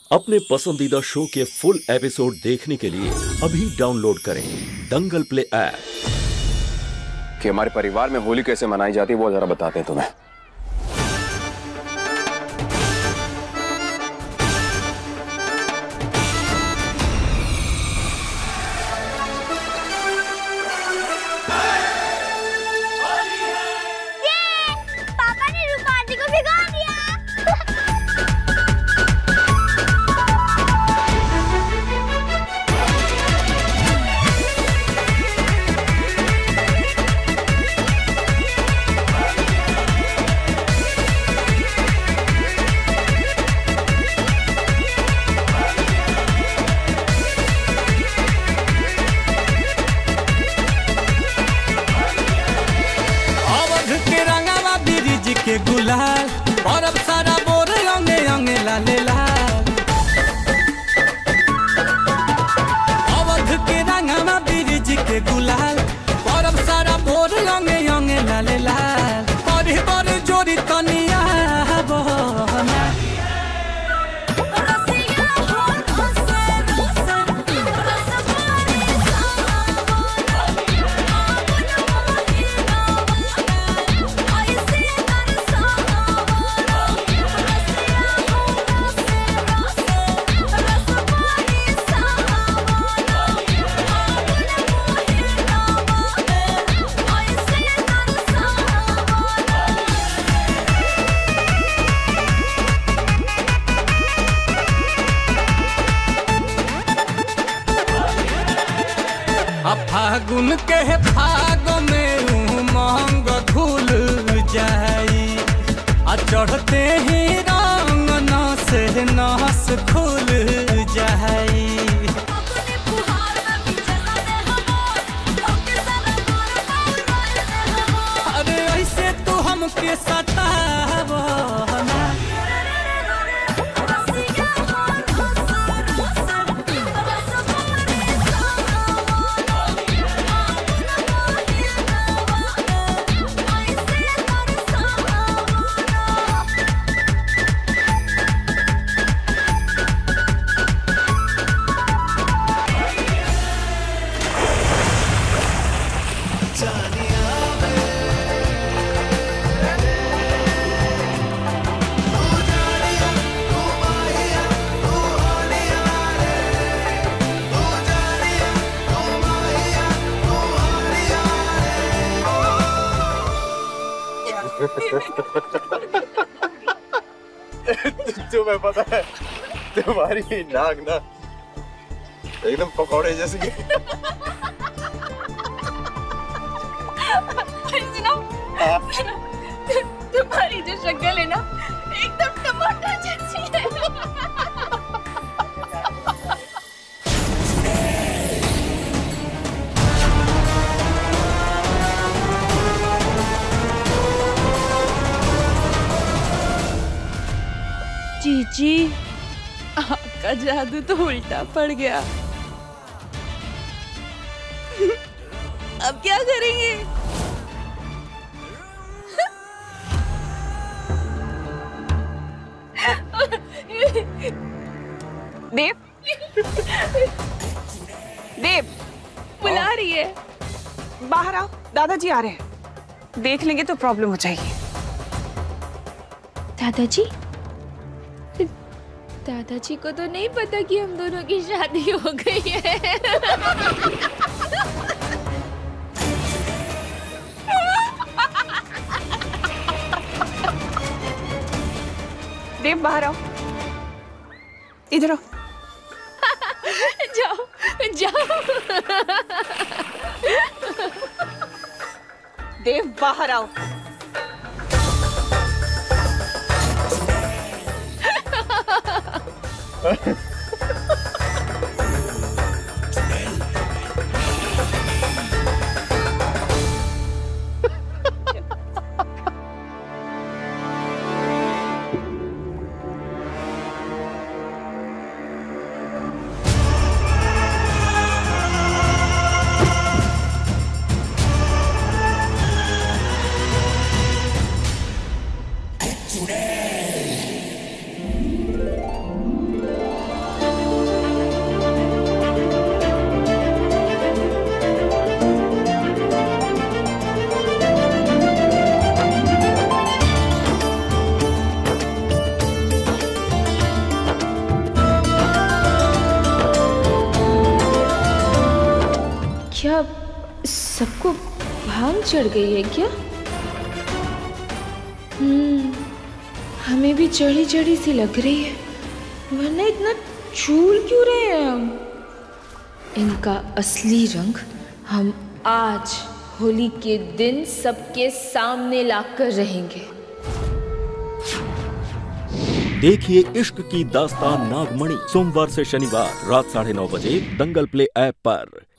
अपने पसंदीदा शो के फुल एपिसोड देखने के लिए अभी डाउनलोड करें दंगल प्ले ऐप। कि हमारे परिवार में होली कैसे मनाई जाती है वो जरा बताते हैं तुम्हें। के गुलाल और अब सारा बोर अंगे अंगे लाले लाल अवध के रंगमा ब्रिज के गुलाल और अब सारा बोर अंगे अंगे लाले लाल बड़ी बड़ी जोड़ी तनिया बहना फागुन के फाग में उमंग खुल जाई आ चढ़ते ही रंग नस नस खुल जाई। अरे ऐसे तो हमके सतावो ना तुम्हें पता है तुम्हारी नाक ना एकदम पकौड़े जैसी तुम्हारी जो शक्ल है ना एकदम टमाटर जैसी है। जीजी आपका जादू तो उल्टा पड़ गया। अब क्या करेंगे? देव देव बुला रही है। बाहर आओ, दादाजी आ रहे हैं। देख लेंगे तो प्रॉब्लम हो जाएगी। दादाजी दादाजी को तो नहीं पता कि हम दोनों की शादी हो गई है। देव बाहर आओ, इधर आओ। जाओ जाओ। देव बाहर आओ। क्या सबको भांग चढ़ गई है क्या? हमें भी चढ़ी चढ़ी सी लग रही है, वरना इतना झूल क्यों रहे हैं हम? इनका असली रंग हम आज होली के दिन सबके सामने लाकर रहेंगे। देखिए इश्क की दास्तान नागमणि सोमवार से शनिवार रात 9:30 बजे दंगल प्ले ऐप पर।